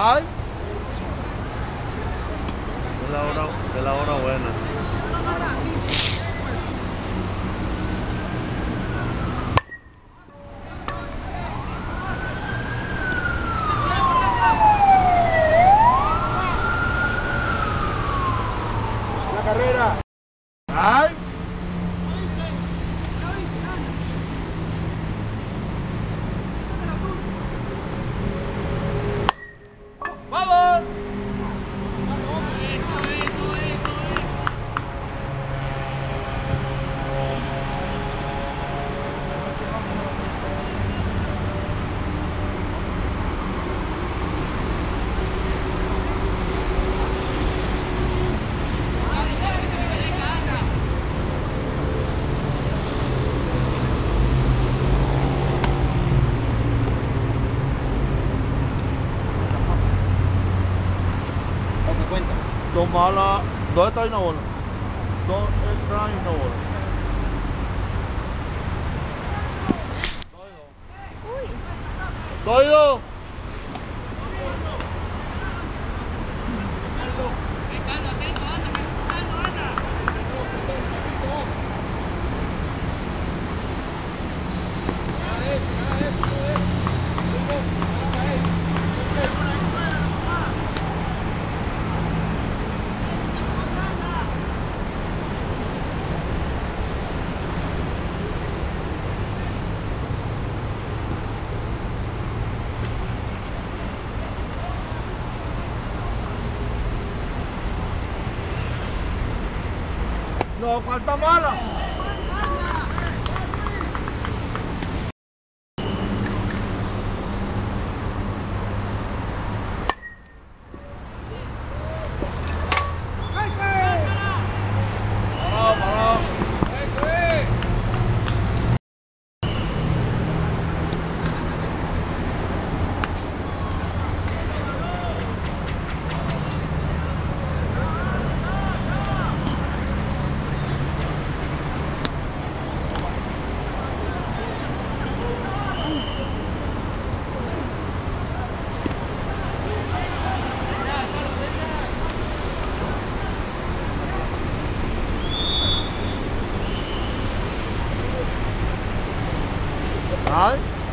¡Ay! Es la hora buena. La carrera. ¡Ay! ¡Vamos! ¿O qué cuenta? Dos malas. ¿Dónde está una bola? Dos extras y una bola. Doy dos. No, ¿cuánta mala? Parado, parado. ¡Eso es! ¡Ay!